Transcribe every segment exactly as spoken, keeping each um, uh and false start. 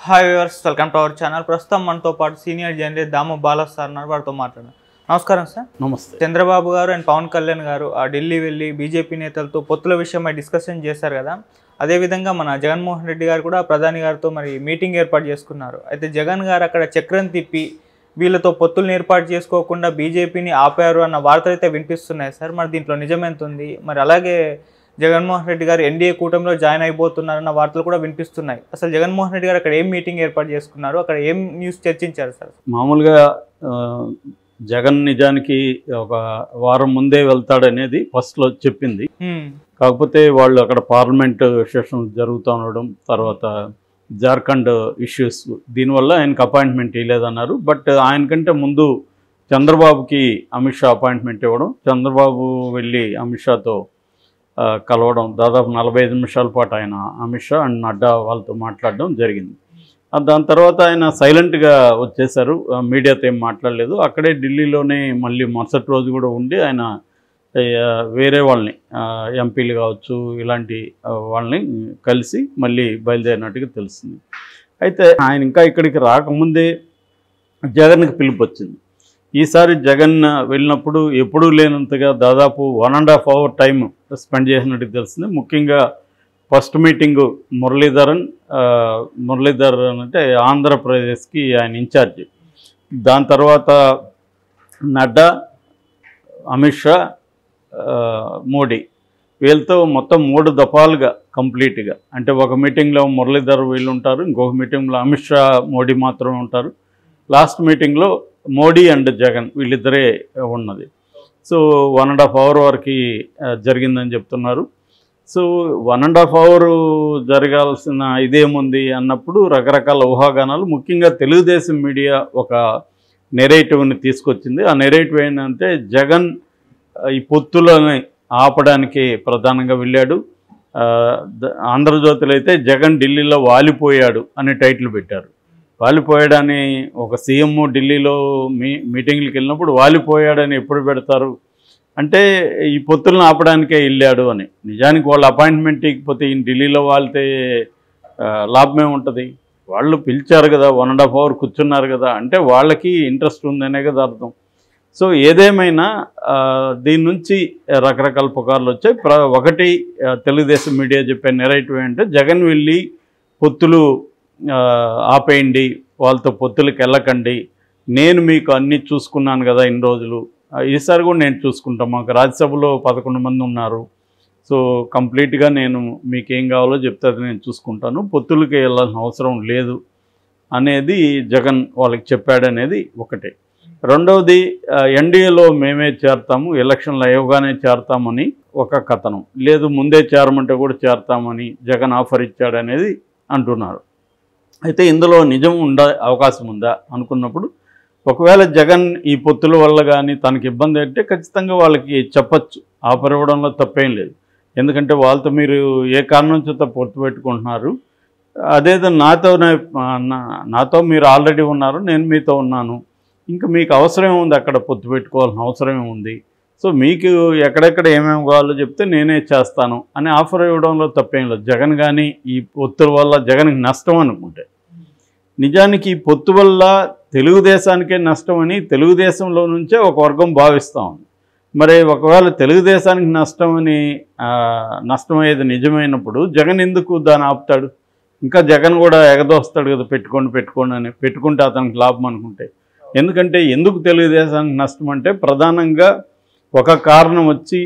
Hi viewers, welcome to our channel. ప్రస్తుతం మనతో పాటు senior journalist Damu Bala sir ఉన్నారు. వారితో మాట్లాడారు. నమస్కారం సార్. నమస్తే. చంద్రబాబు గారు అండ్ పవన్ కళ్యాణ్ గారు ఆ ఢిల్లీ వెళ్ళి బీజేపీ నేతలతో పొత్తుల విషయమై డిస్కషన్ చేశారు కదా. అదేవిధంగా మన జగన్మోహన్ రెడ్డి గారు కూడా ప్రధాని గారితో మరి మీటింగ్ ఏర్పాటు చేసుకున్నారు. అయితే జగన్ గారు అక్కడ చక్రం తిప్పి వీళ్ళతో పొత్తులను ఏర్పాటు చేసుకోకుండా బీజేపీని ఆపారు అన్న వార్తలు అయితే వినిపిస్తున్నాయి సార్. మరి దీంట్లో నిజమెంత ఉంది? మరి అలాగే జగన్మోహన్ రెడ్డి గారు ఎన్డీఏ కూటమిలో జాయిన్ అయిపోతున్నారన్న వార్తలు కూడా వినిపిస్తున్నాయి. అసలు జగన్మోహన్ రెడ్డి గారు అక్కడ ఏం మీటింగ్ ఏర్పాటు చేసుకున్నారు, అక్కడ ఏం న్యూస్ చర్చించారు సార్? మామూలుగా జగన్ నిజానికి ఒక వారం ముందే వెళ్తాడనేది ఫస్ట్లో చెప్పింది. కాకపోతే వాళ్ళు అక్కడ పార్లమెంట్ సెషన్ జరుగుతూ ఉండడం, తర్వాత జార్ఖండ్ ఇష్యూస్, దీనివల్ల ఆయనకు అపాయింట్మెంట్ ఇవ్వలేదన్నారు. బట్ ఆయనకంటే ముందు చంద్రబాబుకి అమిత్ షా అపాయింట్మెంట్ ఇవ్వడం, చంద్రబాబు వెళ్ళి అమిత్ షాతో కలవడం, దాదాపు నలభై ఐదు నిమిషాల పాటు ఆయన అమిత్ షా అండ్ నడ్డా వాళ్ళతో మాట్లాడడం జరిగింది. దాని తర్వాత ఆయన సైలెంట్గా వచ్చేశారు, మీడియాతో ఏం మాట్లాడలేదు. అక్కడే ఢిల్లీలోనే మళ్ళీ మరుసటి రోజు కూడా ఉండి ఆయన వేరే వాళ్ళని, ఎంపీలు కావచ్చు, ఇలాంటి వాళ్ళని కలిసి మళ్ళీ బయలుదేరినట్టుగా తెలుస్తుంది. అయితే ఆయన ఇంకా ఇక్కడికి రాకముందే జగన్కి పిలుపు వచ్చింది. ఈసారి జగన్ వెళ్ళినప్పుడు ఎప్పుడూ లేనంతగా దాదాపు one and half hour time spend చేసినట్టు తెలిసింది. ముఖ్యంగా ఫస్ట్ మీటింగు మురళీధరన్ మురళీధరన్ అంటే ఆంధ్రప్రదేశ్కి ఆయన ఇన్ఛార్జి, దాని తర్వాత నడ్డా, అమిత్ షా, మోడీ, వీళ్ళతో మొత్తం మూడు దఫాలుగా కంప్లీట్గా, అంటే ఒక మీటింగ్లో మురళీధర్ వీళ్ళు ఉంటారు, ఇంకొక మీటింగ్లో అమిత్ షా మోడీ మాత్రమే ఉంటారు, లాస్ట్ మీటింగ్లో మోడీ అండ్ జగన్ వీళ్ళిద్దరే ఉన్నది. So one and half hour వరకు జరిగిందని చెప్తున్నారు. So one and half hour జరగాల్సిన ఇదేముంది అన్నప్పుడు రకరకాల ఊహాగానాలు, ముఖ్యంగా తెలుగుదేశం మీడియా ఒక నెరేటివ్ని తీసుకొచ్చింది. ఆ నెరేటివ్ ఏంటంటే జగన్ ఈ పొత్తులని ఆపడానికి ప్రధానంగా వెళ్ళాడు. ఆంధ్రజ్యోతిలో అయితే జగన్ ఢిల్లీలో వాలిపోయాడు అనే టైటిల్ పెట్టారు. వాలిపోయాడని ఒక సీఎం ఢిల్లీలో మీ మీటింగ్లకు వెళ్ళినప్పుడు వాలిపోయాడని ఎప్పుడు పెడతారు అంటే ఈ పొత్తులను ఆపడానికే వెళ్ళాడు అని. నిజానికి వాళ్ళు అపాయింట్మెంట్ ఇకపోతే ఈయన ఢిల్లీలో వాలితే లాభమే ఉంటుంది. వాళ్ళు పిలిచారు కదా, వన్ అండ్ హాఫ్ అవర్ కూర్చున్నారు కదా, అంటే వాళ్ళకి ఇంట్రెస్ట్ ఉందనే కదా అర్థం. సో ఏదేమైనా దీని నుంచి రకరకాల పుకార్లు వచ్చాయి. ప్ర ఒకటి తెలుగుదేశం మీడియా చెప్పే నెరేటివ్ అంటే జగన్ వెళ్ళి పొత్తులు ఆపేయండి, వాళ్ళతో పొత్తులకు వెళ్ళకండి, నేను మీకు అన్నీ చూసుకున్నాను కదా ఇన్ని రోజులు, ఈసారి కూడా నేను చూసుకుంటాను, మాకు రాజ్యసభలో పదకొండు మంది ఉన్నారు, సో కంప్లీట్గా నేను మీకు ఏం కావాలో చెప్తే నేను చూసుకుంటాను, పొత్తులకి వెళ్ళాల్సిన అవసరం లేదు అనేది జగన్ వాళ్ళకి చెప్పాడనేది ఒకటే. రెండవది ఎన్డీఏలో మేమే చేరతాము, ఎలక్షన్లు అయ్యగానే చేరతామని ఒక కథనం, లేదు ముందే చేరమంటే కూడా చేరతామని జగన్ ఆఫర్ ఇచ్చాడనేది అంటున్నారు. అయితే ఇందులో నిజం ఉండే అవకాశం ఉందా అనుకున్నప్పుడు, ఒకవేళ జగన్ ఈ పొత్తుల వల్ల కానీ తనకి ఇబ్బంది అంటే ఖచ్చితంగా వాళ్ళకి చెప్పచ్చు, ఆఫర్ ఇవ్వడంలో తప్పేం లేదు. ఎందుకంటే వాళ్ళతో మీరు ఏ కారణం చేత పొత్తు పెట్టుకుంటున్నారు, అదేదో నాతో నాతో మీరు ఆల్రెడీ ఉన్నారు, నేను మీతో ఉన్నాను, ఇంకా మీకు అవసరం ఉంది అక్కడ పొత్తు పెట్టుకోవాల్సిన అవసరం ఉంది, సో మీకు ఎక్కడెక్కడ ఏమేమి కావాలో చెప్తే నేనే చేస్తాను అని ఆఫర్ ఇవ్వడంలో తప్పేం లేదు. జగన్ కానీ ఈ పొత్తుల వల్ల జగన్కి నష్టం అనుకుంటే, నిజానికి ఈ పొత్తు వల్ల తెలుగుదేశానికే నష్టం అని తెలుగుదేశంలో నుంచే ఒక వర్గం భావిస్తూ ఉంది. మరి ఒకవేళ తెలుగుదేశానికి నష్టం అని నష్టమయ్యేది నిజమైనప్పుడు జగన్ ఎందుకు దాన్ని ఆపుతాడు? ఇంకా జగన్ కూడా ఎగదోస్తాడు కదా, పెట్టుకోండి పెట్టుకోండి అని, పెట్టుకుంటే అతనికి లాభం అనుకుంటే. ఎందుకంటే ఎందుకు తెలుగుదేశానికి నష్టం అంటే ప్రధానంగా ఒక కారణం వచ్చి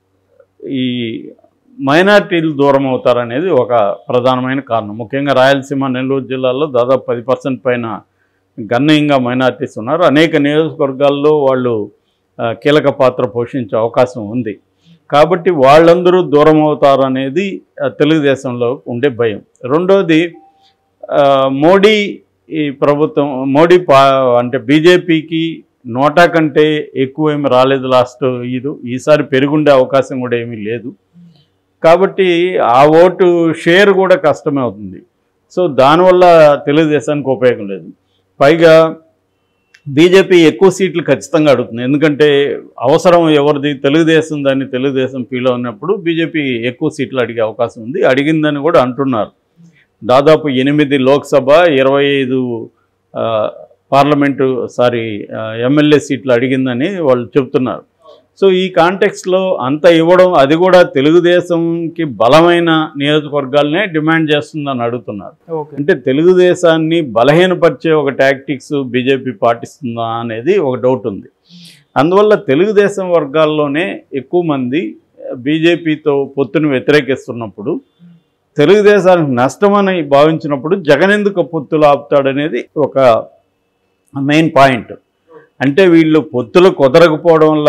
ఈ మైనార్టీలు దూరం అవుతారనేది ఒక ప్రధానమైన కారణం. ముఖ్యంగా రాయలసీమ, నెల్లూరు జిల్లాల్లో దాదాపు పది పర్సెంట్ పైన గణనీయంగా మైనార్టీస్ ఉన్నారు. అనేక నియోజకవర్గాల్లో వాళ్ళు కీలక పాత్ర పోషించే అవకాశం ఉంది. కాబట్టి వాళ్ళందరూ దూరం అవుతారు అనేది తెలుగుదేశంలో ఉండే భయం. రెండోది మోడీ ఈ ప్రభుత్వం, మోడీ పా అంటే బీజేపీకి నోటా కంటే ఎక్కువ ఏమి రాలేదు లాస్ట్ ఇది, ఈసారి పెరుగుండే అవకాశం కూడా ఏమీ లేదు. కాబట్టి ఆ ఓటు షేర్ కూడా కష్టమే అవుతుంది. సో దానివల్ల తెలుగుదేశానికి ఉపయోగం లేదు. పైగా బీజేపీ ఎక్కువ సీట్లు ఖచ్చితంగా అడుగుతుంది, ఎందుకంటే అవసరం ఎవరిది, తెలుగుదేశం, దాన్ని తెలుగుదేశం ఫీల్ అయినప్పుడు బీజేపీ ఎక్కువ సీట్లు అడిగే అవకాశం ఉంది, అడిగిందని కూడా అంటున్నారు. దాదాపు ఎనిమిది లోక్సభ ఇరవై ఐదు పార్లమెంటు సారీ ఎమ్మెల్యే సీట్లు అడిగిందని వాళ్ళు చెప్తున్నారు. సో ఈ కాంటెక్స్లో అంత ఇవ్వడం, అది కూడా తెలుగుదేశంకి బలమైన నియోజకవర్గాలనే డిమాండ్ చేస్తుందని అడుగుతున్నారు. అంటే తెలుగుదేశాన్ని బలహీనపరిచే ఒక టాక్టిక్స్ బీజేపీ పాటిస్తుందా అనేది ఒక డౌట్ ఉంది. అందువల్ల తెలుగుదేశం వర్గాల్లోనే ఎక్కువ మంది బీజేపీతో పొత్తును వ్యతిరేకిస్తున్నప్పుడు, తెలుగుదేశానికి నష్టమని భావించినప్పుడు జగన్ ఎందుకు పొత్తులు ఆపుతాడనేది ఒక మెయిన్ పాయింట్. అంటే వీళ్ళు పొత్తులు కుదరకపోవడం వల్ల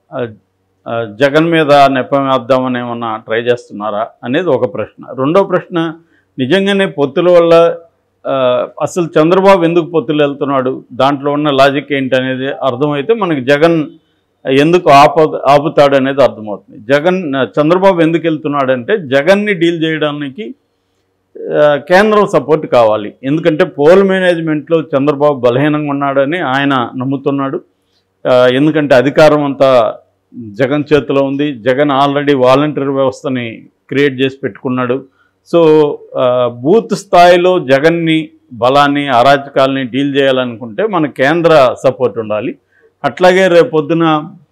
జగన్ మీద నెపం వేద్దామని ఏమన్నా ట్రై చేస్తున్నారా అనేది ఒక ప్రశ్న. రెండో ప్రశ్న, నిజంగానే పొత్తుల వల్ల అసలు చంద్రబాబు ఎందుకు పొత్తులు వెళ్తున్నాడు, దాంట్లో ఉన్న లాజిక్ ఏంటి అనేది అర్థమైతే మనకి జగన్ ఎందుకు ఆప ఆపుతాడు అనేది అర్థమవుతుంది. జగన్ చంద్రబాబు ఎందుకు వెళ్తున్నాడంటే జగన్ని డీల్ చేయడానికి కేంద్రం సపోర్ట్ కావాలి. ఎందుకంటే పోల్ మేనేజ్మెంట్లో చంద్రబాబు బలహీనంగా ఉన్నాడని ఆయన నమ్ముతున్నాడు. ఎందుకంటే అధికారం అంతా జగన్ చేతిలో ఉంది. జగన్ ఆల్రెడీ వాలంటీర్ వ్యవస్థని క్రియేట్ చేసి పెట్టుకున్నాడు. సో బూత్ స్థాయిలో జగన్ని బలాన్ని అరాచకాలని డీల్ చేయాలనుకుంటే మన కేంద్ర సపోర్ట్ ఉండాలి. అట్లాగే రేపొద్దున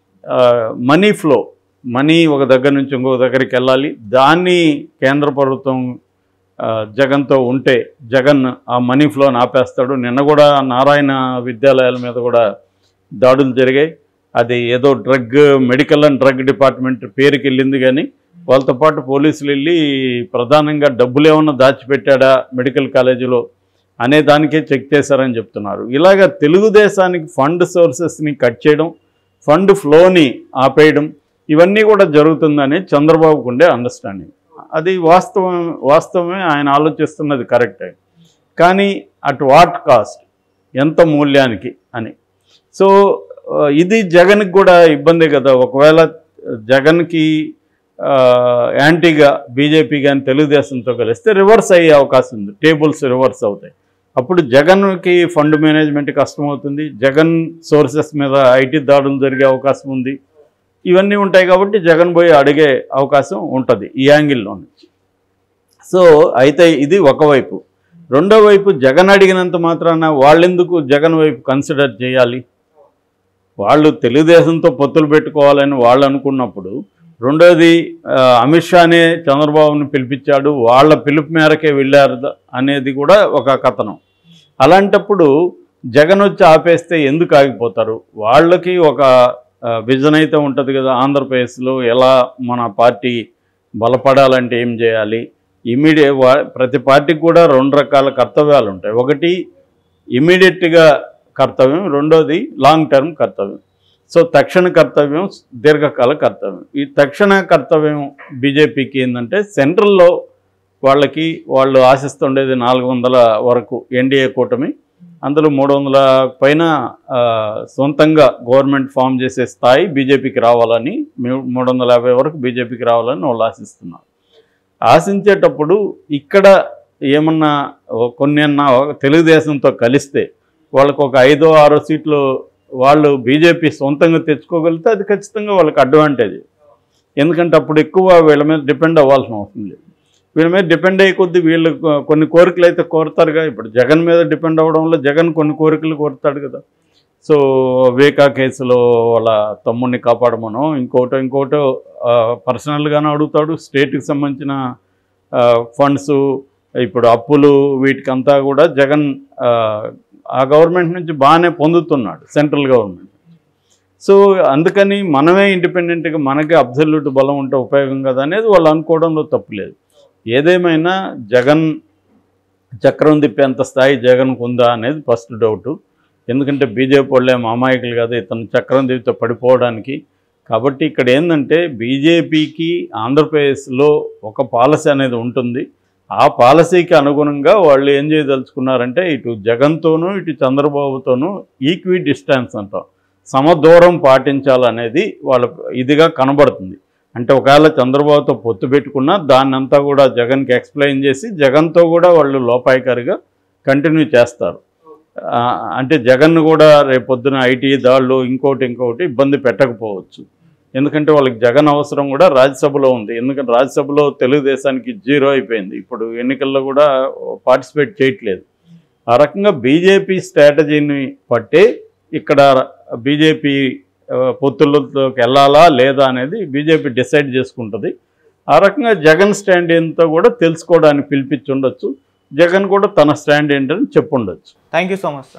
మనీ ఫ్లో, మనీ ఒక దగ్గర నుంచి ఇంకొక దగ్గరికి వెళ్ళాలి. దాన్ని కేంద్ర ప్రభుత్వం జగన్తో ఉంటే జగన్ ఆ మనీ ఫ్లోని ఆపేస్తాడు. నిన్న కూడా నారాయణ విద్యాలయాల మీద కూడా దాడులు జరిగాయి. అది ఏదో drug medical and drug department పేరుకి వెళ్ళింది, కానీ వాళ్ళతో పాటు పోలీసులు వెళ్ళి ప్రధానంగా డబ్బులు ఏమన్నా దాచిపెట్టాడా మెడికల్ కాలేజీలో అనే దానికే చెక్ చేశారని చెప్తున్నారు. ఇలాగ తెలుగుదేశానికి ఫండ్ సోర్సెస్ని కట్ చేయడం, ఫండ్ ఫ్లోని ఆపేయడం, ఇవన్నీ కూడా జరుగుతుందని చంద్రబాబుకు ఉండే అండర్స్టాండింగ్. అది వాస్తవం వాస్తవమే, ఆయన ఆలోచిస్తున్నది కరెక్టే. కానీ అట్ వాట్ కాస్ట్, ఎంత మూల్యానికి అని. సో ఇది జగన్కి కూడా ఇబ్బందే కదా. ఒకవేళ జగన్కి యాంటీగా బీజేపీ కానీ తెలుగుదేశంతో కలిస్తే రివర్స్ అయ్యే అవకాశం ఉంది, టేబుల్స్ రివర్స్ అవుతాయి. అప్పుడు జగన్కి ఫండ్ మేనేజ్మెంట్ కష్టమవుతుంది, జగన్ సోర్సెస్ మీద ఐటీ దాడులు జరిగే అవకాశం ఉంది. ఇవన్నీ ఉంటాయి కాబట్టి జగన్ పోయి అడిగే అవకాశం ఉంటుంది ఈ యాంగిల్లో నుంచి. సో అయితే ఇది ఒకవైపు. రెండో వైపు, జగన్ అడిగినంత మాత్రాన వాళ్ళెందుకు జగన్ వైపు కన్సిడర్ చేయాలి? వాళ్ళు తెలుగుదేశంతో పొత్తులు పెట్టుకోవాలని వాళ్ళు అనుకున్నప్పుడు, రెండోది అమిత్ షానే చంద్రబాబుని పిలిపించాడు, వాళ్ళ పిలుపు మేరకే వెళ్ళారు అనేది కూడా ఒక కథనం. అలాంటప్పుడు జగన్ వచ్చి ఆపేస్తే ఎందుకు ఆగిపోతారు? వాళ్ళకి ఒక విజన్ అయితే ఉంటుంది కదా, ఆంధ్రప్రదేశ్లో ఎలా మన పార్టీ బలపడాలంటే ఏం చేయాలి. ఇమీడియట్ ప్రతి పార్టీకి కూడా రెండు రకాల కర్తవ్యాలు ఉంటాయి. ఒకటి ఇమీడియట్గా కర్తవ్యం, రెండోది లాంగ్ టర్మ్ కర్తవ్యం. సో తక్షణ కర్తవ్యం, దీర్ఘకాల కర్తవ్యం. ఈ తక్షణ కర్తవ్యం బీజేపీకి ఏంటంటే సెంట్రల్లో వాళ్ళకి వాళ్ళు ఆశిస్తుండేది నాలుగు వందల వరకు ఎన్డీఏ కూటమి, అందులో మూడు వందల పైన సొంతంగా గవర్నమెంట్ ఫామ్ చేసే స్థాయి బీజేపీకి రావాలని, మూడు వందల యాభై వరకు బీజేపీకి రావాలని వాళ్ళు ఆశిస్తున్నారు. ఆశించేటప్పుడు ఇక్కడ ఏమన్నా కొన్ని అన్నా తెలుగుదేశంతో కలిస్తే వాళ్ళకు ఒక ఐదో ఆరో సీట్లు వాళ్ళు బీజేపీ సొంతంగా తెచ్చుకోగలిగితే అది ఖచ్చితంగా వాళ్ళకి అడ్వాంటేజ్. ఎందుకంటే అప్పుడు ఎక్కువ వీళ్ళ మీద డిపెండ్ అవ్వాల్సిన అవసరం లేదు. వీళ్ళ మీద డిపెండ్ అయ్యే కొద్దీ వీళ్ళు కొన్ని కోరికలు అయితే కోరుతారుగా. ఇప్పుడు జగన్ మీద డిపెండ్ అవ్వడం వల్ల జగన్ కొన్ని కోరికలు కోరుతాడు కదా. సో వేకా కేసులో వాళ్ళ తమ్ముడిని కాపాడమనో ఇంకోటో ఇంకోటో పర్సనల్గానే అడుగుతాడు. స్టేట్కి సంబంధించిన ఫండ్స్, ఇప్పుడు అప్పులు, వీటికంతా కూడా జగన్ ఆ గవర్నమెంట్ నుంచి బాగానే పొందుతున్నాడు, సెంట్రల్ గవర్నమెంట్. సో అందుకని మనమే ఇండిపెండెంట్గా మనకే అబ్సల్యూట్ బలం ఉంటే ఉపయోగం కదా అనేది వాళ్ళు అనుకోవడంలో తప్పులేదు. ఏదేమైనా జగన్ చక్రం తిప్పేంత స్థాయి జగన్కు ఉందా అనేది ఫస్ట్ డౌటు. ఎందుకంటే బీజేపీ వాళ్ళే అమాయకులు కదా ఇతను చక్రం తిప్పితే పడిపోవడానికి. కాబట్టి ఇక్కడ ఏంటంటే బీజేపీకి ఆంధ్రప్రదేశ్లో ఒక పాలసీ అనేది ఉంటుంది. ఆ పాలసీకి అనుగుణంగా వాళ్ళు ఏం చేయదలుచుకున్నారంటే ఇటు జగన్తోనూ ఇటు చంద్రబాబుతోనూ ఈక్వి డిస్టెన్స్ అంటాం, సమదూరం పాటించాలనేది వాళ్ళ ఇదిగా కనబడుతుంది. అంటే ఒకవేళ చంద్రబాబుతో పొత్తు పెట్టుకున్నా దాన్ని అంతా కూడా జగన్కి ఎక్స్ప్లెయిన్ చేసి జగన్తో కూడా వాళ్ళు లోపాయికారిగా కంటిన్యూ చేస్తారు. అంటే జగన్ కూడా రేపొద్దున ఐటీ దాళ్ళు ఇంకోటి ఇంకొకటి ఇబ్బంది పెట్టకపోవచ్చు. ఎందుకంటే వాళ్ళకి జగన్ అవసరం కూడా రాజ్యసభలో ఉంది. ఎందుకంటే రాజ్యసభలో తెలుగుదేశానికి జీరో అయిపోయింది, ఇప్పుడు ఎన్నికల్లో కూడా పార్టిసిపేట్ చేయట్లేదు. ఆ రకంగా బీజేపీ స్ట్రాటజీని పట్టే ఇక్కడ బీజేపీ పొత్తులలోకి వెళ్ళాలా లేదా అనేది బీజేపీ డిసైడ్ చేసుకుంటుంది. ఆ రకంగా జగన్ స్టాండ్ ఏంటో కూడా తెలుసుకోవడానికి పిలిపించి ఉండొచ్చు. జగన్ కూడా తన స్టాండ్ ఏంటని చెప్పుండొచ్చు. Thank you so much.